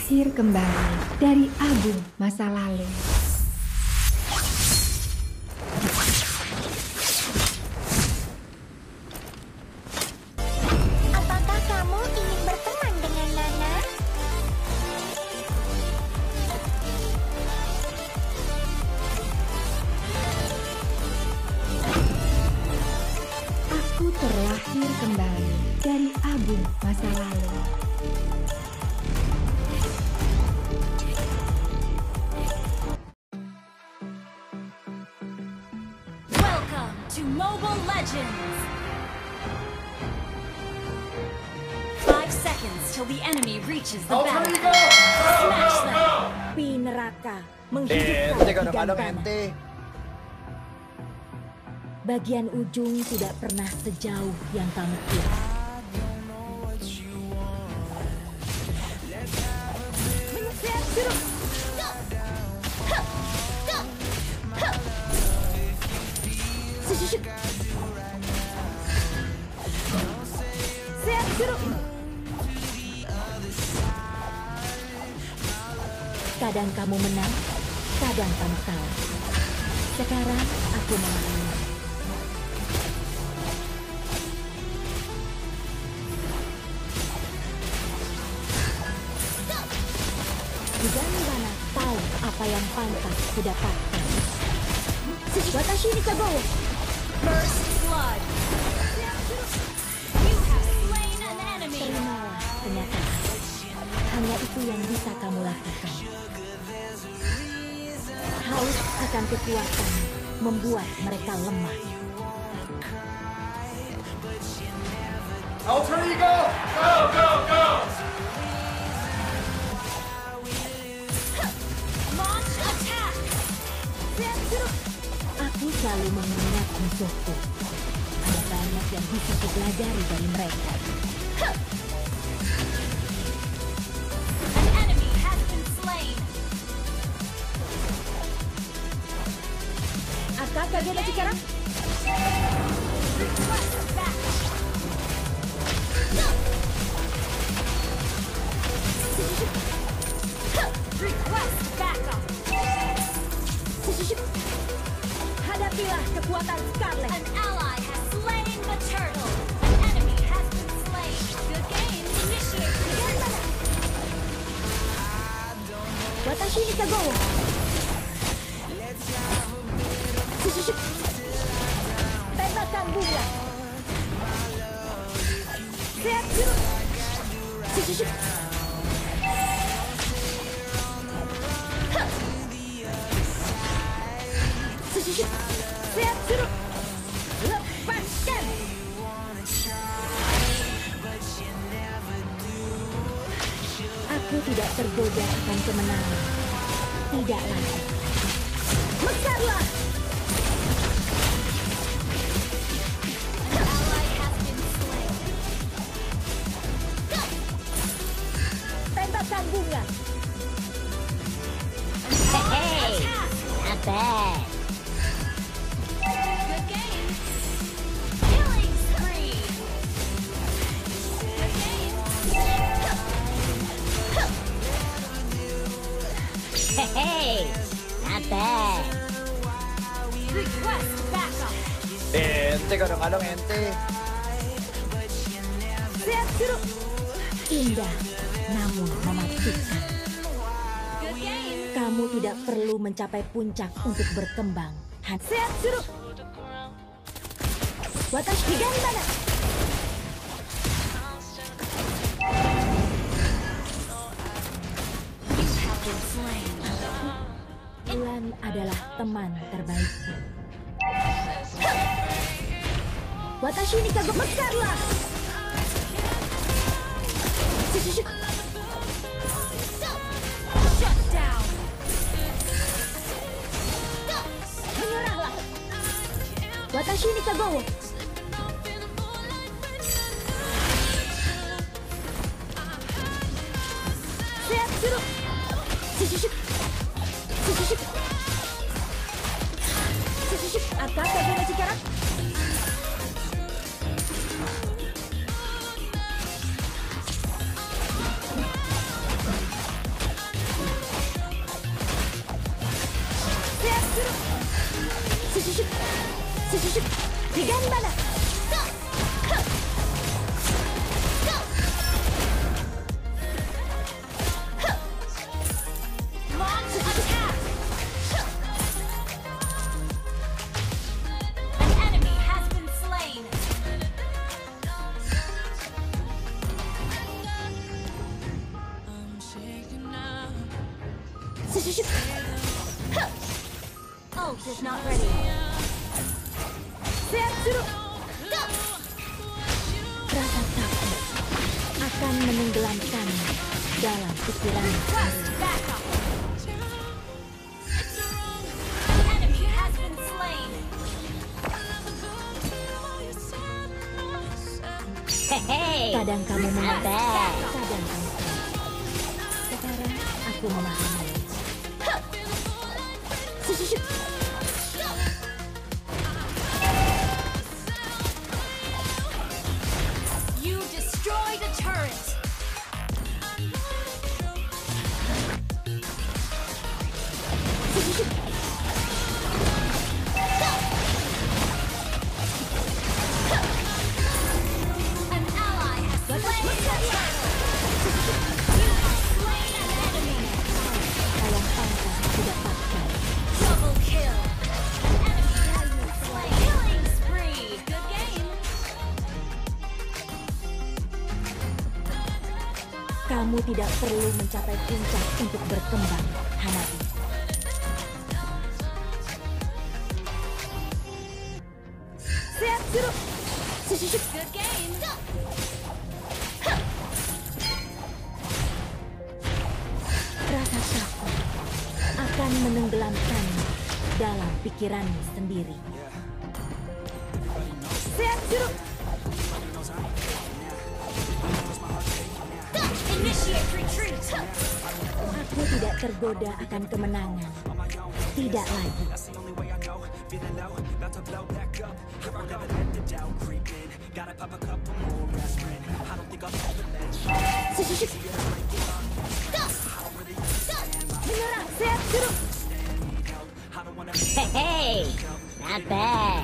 terlahir kembali dari abu masa lalu. Apakah kamu ingin berteman dengan Nana? Aku terlahir kembali dari abu masa lalu. Welcome to Mobile Legends! 5 seconds till the enemy reaches the battlefield. Smash them! Pi neraka menghidupkan Ente kadang-kadang bidang tanah. ente. Bagian ujung tidak pernah sejauh yang kamu kira. Menyisir jeruk. Sishik. Siap jeruk. Kadang kamu menang, kadang kamu kalah. Sekarang aku memahami. Nirvana tahu apa yang pantas kudapatkan. Watashi ni kagowo. First blood! You have slain an enemy! Terimalah kenyataan. Hanya itu yang bisa kamu lakukan. Haus akan kekuatan membuat mereka lemah. Alter Ego! Go, go, go! Launch attack! Aku selalu mengingat musuhku. Ada banyak yang bisa kupelajari dari mereka. An enemy has been slain! Aka kage na chikara? Request back! Request backup! Hadapilah kekuatan Scarlet. An ally has slain the turtle! An enemy has been slain! Good game! Initiate the Watashi ni kagowo. Tembakan bunga. Siap jeruk. Siap jeruk. Lepaskan. Aku tidak tergoda akan kemenangan. Tidak lagi. Mekarlah. ally has been slain! Tembakan bunga. Hey! Not bad. Good game! Killing spree! Good game! Hey, not bad. Request backup! Ente kadang-kadang ente. Siap jeruk. Indah, namun mematikan. Good game! Kamu tidak perlu mencapai puncak untuk berkembang. Siap jeruk. Watashi Gambara. You have been slain! Bulan adalah teman terbaikku. Watashi ni kago mekarlah. Shut down! Menyerahlah. Watashi ni kagowo. Siap jeruk. Aka kage na chikara? Higanbana. Launch attack. An enemy has been slain. Ult is not ready. Rasa takut akan menenggelamkanmu dalam pikiran. Request backup. An enemy has been slain. Kadang kamu menentang, kadang kamu kalah. Sekarang aku memahami. You destroyed a turret. An ally has slain a turret. You have slain an enemy. Sayang pangkat tidak pakai. Double kill. An enemy has been slain. Killing spree. Good game. Kamu tidak perlu mencapai puncak untuk berkembang, Hanabi. Good game. Rasa takut akan menenggelamkanmu dalam pikiranmu sendiri. Initiate retreat. Aku tidak tergoda akan kemenangan. Tidak lagi. Menyerang, siap, suruh. Hey, not bad.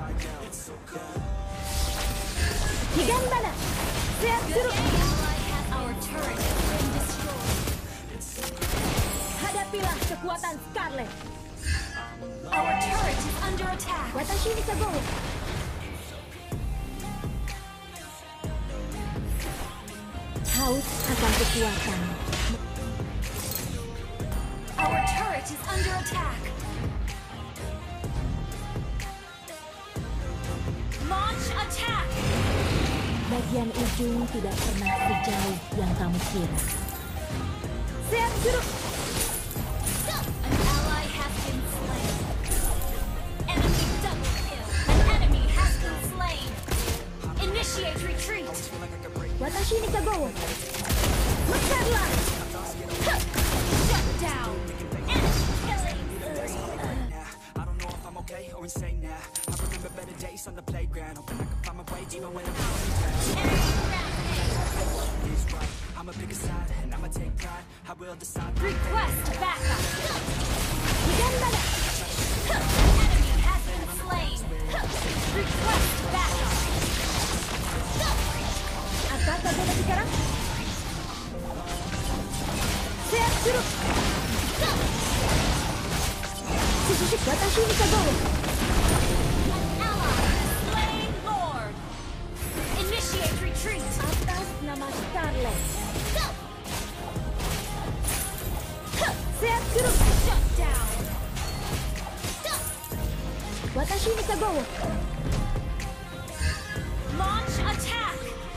Higanbana, siap, suruh. Our turret has been destroyed. Hadapilah kekuatan Scarlet. Our turret is under attack. Watashi ni Kago. Haus akan kekuatan. Our turret is under attack. Launch attack. Bagian ujung tidak pernah sejauh yang kamu kira. Siap, suruh. An ally has been slain. Enemy double kill. An enemy has been slain. Initiate retreat. Watashi ni Kago. Mekarlah. Shut down. Enemy killing. Request backup. Higanbana. Enemy has been slain. Request backup. Apa kabar sekarang? Siap, suruh. Watashi ni Kago. Ally has slain Lord. Initiate retreat. Atas nama Scarlet. Siap, suruh. Shut down. Watashi ni Kago. Launch attack.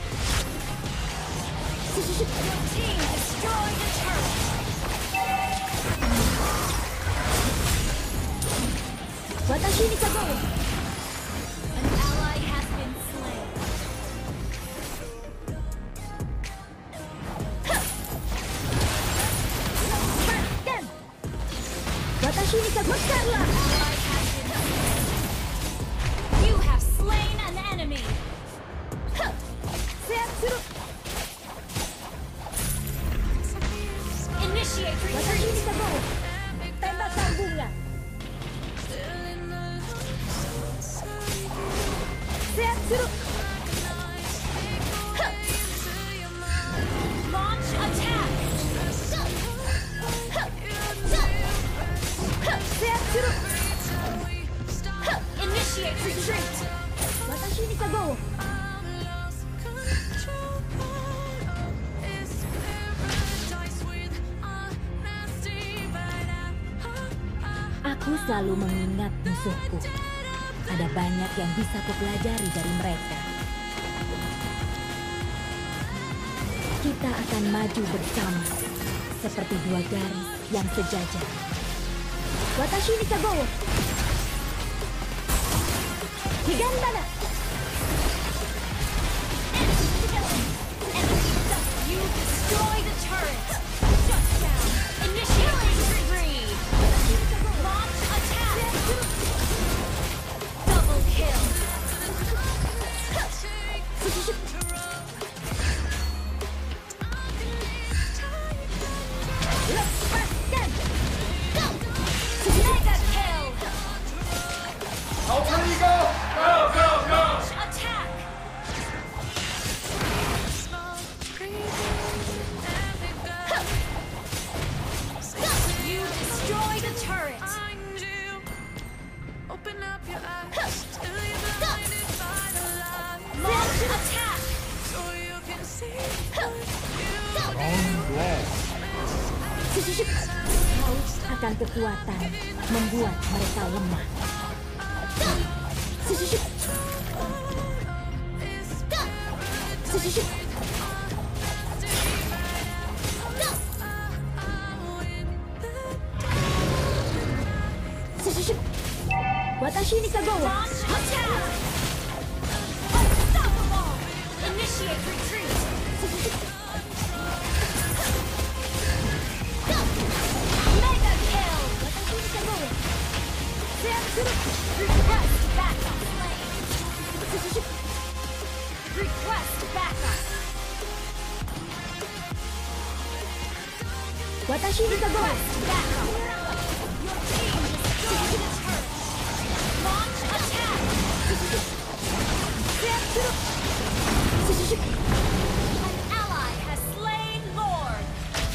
Your team destroyed a turret. Watashi ni Kago. An ally has been slain. Ken. Watashi ni Kago. Mekarlah. Ally has been slain. You have slain an enemy. Siap, suruh. Initiate Watashi ni retreat. Kago. Tembakan bunga. Aku selalu mengingat musuhku. Ada banyak yang bisa kupelajari dari mereka. Kita akan maju bersama, seperti dua garis yang sejajar. Watashi ni Kagowo. Higandana. You destroy the turret. Shut down. Initiate retreat. Launch attack. Double kill. Mega kill. Ultra Ego! Go, go, go! Launch attack. You destroy the turret. Launch attack. Haus akan kekuatan membuat mereka lemah. Watashi ni Kagowo. Launch attack. Unstoppable. Initiate retreat. Mega kill. Request backup. Request backup. Watashi ni Kagowo. Backup. Your team destroyed the turret. Launch attack. An ally has slain Lord.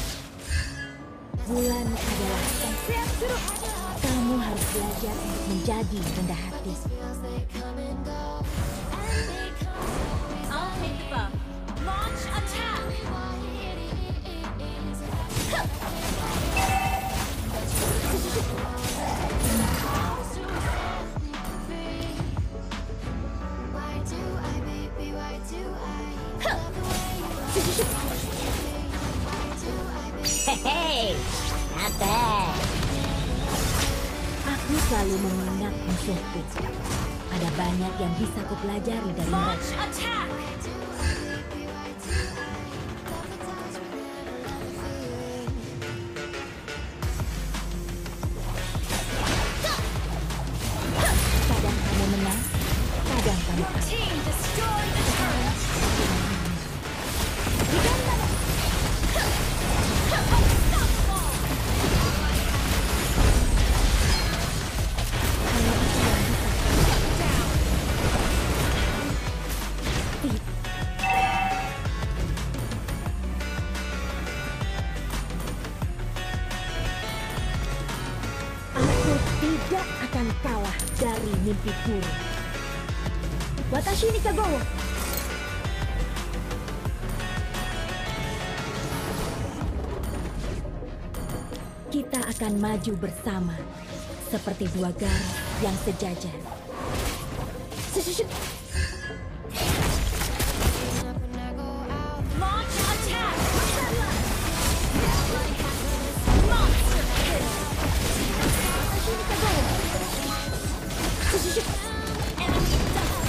Bulan adalah kamu harus belajar untuk menjadi rendah hati. I'll take the buff. Launch attack. Hehehe, not bad. Aku selalu mengingat musuhku. Ada banyak yang bisa kupelajari dari Launch mereka. attack. Kadang kamu menang, kadang kamu kalah. Team destroy the turret. Unstoppable. Down. Aku tidak akan kalah dari mimpi buruk. Watashi ni Kagowo. Kita akan maju bersama, seperti dua garis yang sejajar. Launch attack. Monster kill. Enemy double.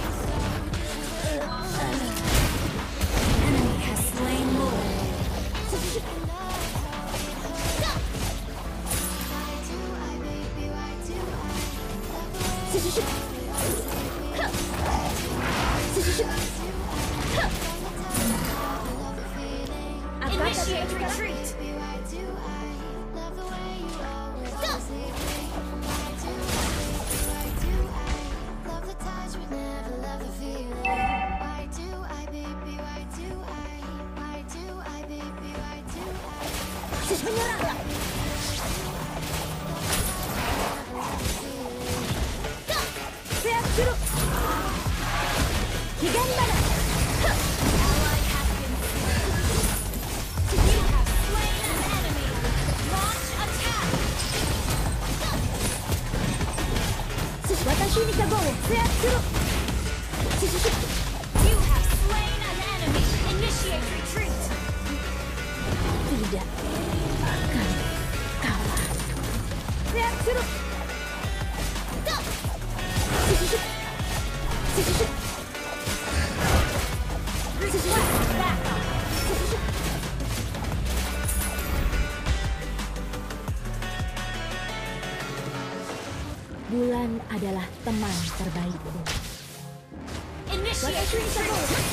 Enemy has slain Lord. Initiate retreat. Menyerang! Siap curug! Higandana! Ally has been slain. You have slain an enemy. Launch attack. Watashi ni kagowo seat suru. You have slain an enemy. Initiate retreat. Tidak akan kalah. Seat suru. Request backup. Bulan adalah teman terbaikku. Initiate retreat.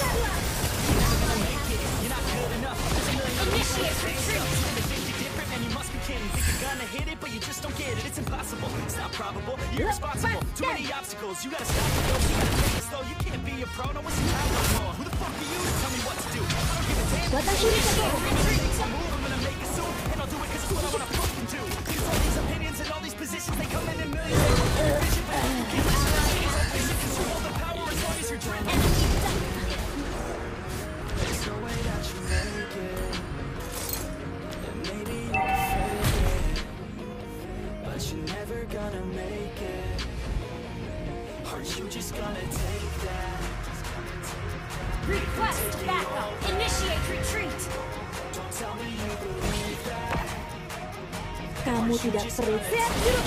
Initiate retreat. And you must be kidding. Think you're gonna hit it, but you just don't get it. It's impossible. It's not probable. You're irresponsible. Too many obstacles. You gotta stop it, though. You gotta take it slow. You can't be a pro. No one's your no more. Who the fuck are you to tell me what to do? I don't give a damn. Watashi ni kagowo. I move, I'm gonna make it soon. And I'll do it 'cause it's what I wanna fucking do. Use all these opinions and all these positions. They come in millions. They don't have a vision, but you can't listen to me. Because you hold the power as long as you're dreaming. Enemy double kill. There's no way that you make it. And maybe you can fake it, but you're never gonna make it. Are you just gonna take that? Request backup. Initiate retreat. Don't tell me you believe that. Kamu tidak perlu seat suru.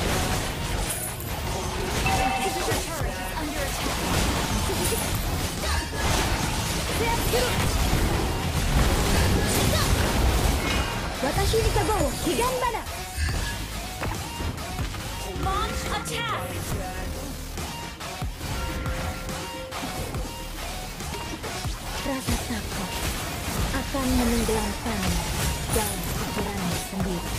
Your turret is under attack. Seat suru. Watashi ni kagowo higanbana. Launch attack. Rasa takut akan menenggelamkan dalam pikiranmu sendiri.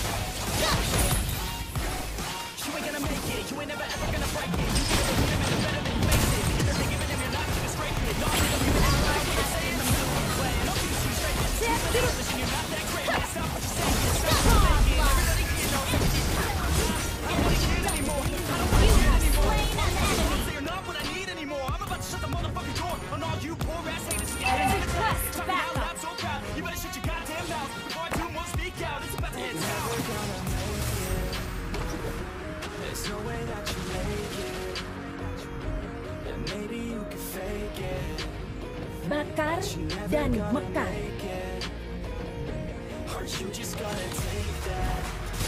You ain't gonna make it. You ain't never ever gonna break it. You can't believe it. You're better than you make it. You're thinking it and you're not gonna scrape it. Y'all think I'm giving out like what I say in the middle of the plan. I'll finish you straight. Seat suru. Listen, you're not that great. Man, stop what you're saying. Stop making it. Everybody can know. I don't wanna hear it anymore. I don't wanna hear it anymore. Slain an enemy. So you're not what I need anymore. I'm about to shut the motherfucking door on all you poor ass haters. Request Talking out backup. loud so proud. You better shut your goddamn mouth before I do more speak out. It's about to head south. There's no way that you make it. And maybe you can fake it. Bakar dan mekar. Make it. Are you just gonna take that?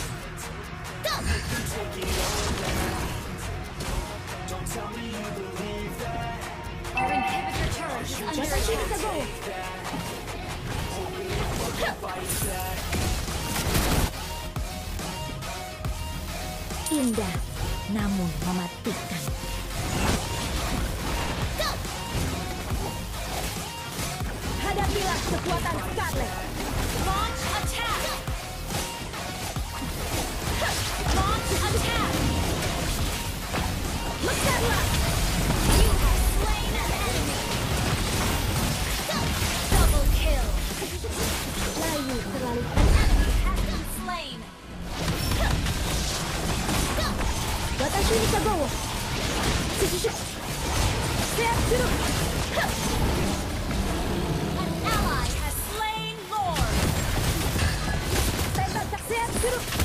Take it all back. Don't tell me you believe that. Our inhibitor turret is under Watashi ni attack. kagowo. Fight that. Indah namun mematikan. Hadapilah kekuatan Scarlet. Launch attack. Launch attack. Mekarlah. You have slain an enemy. Double kill. Layu terlalu Enemy has been slain. Watashi ni kagowo. Seat suru. An ally has slain Lord. Seat suru.